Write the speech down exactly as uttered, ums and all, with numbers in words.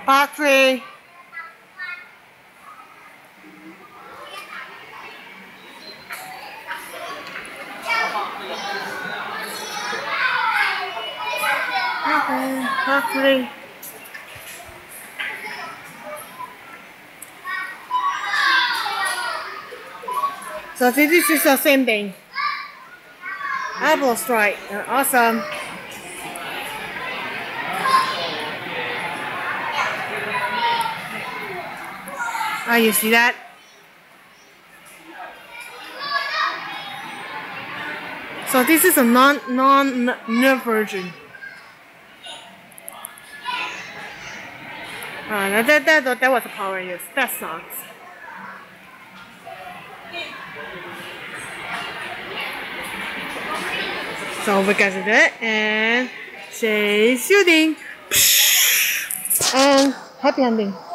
Battery. Okay, battery. So this is the same thing. Apple strike, awesome. Ah, you see that? So this is a non non nerf version. Uh, that, that, that, that was a power use. That sucks. So we got it and say shooting and happy ending.